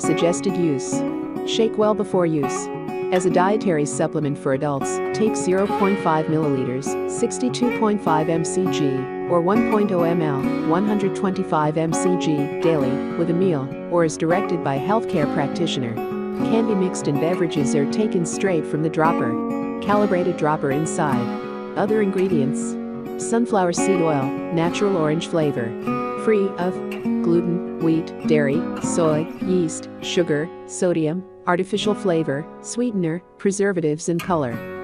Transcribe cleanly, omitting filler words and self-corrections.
Suggested use. Shake well before use. As a dietary supplement for adults, take 0.5 milliliters, 62.5 mcg, or 1.0 ml, 125 mcg, daily, with a meal, or as directed by healthcare practitioner. Can be mixed in beverages or taken straight from the dropper. Calibrated dropper inside. Other ingredients: sunflower seed oil, natural orange flavor. Free of gluten, wheat, dairy, soy, yeast, sugar, sodium, artificial flavor, sweetener, preservatives and color.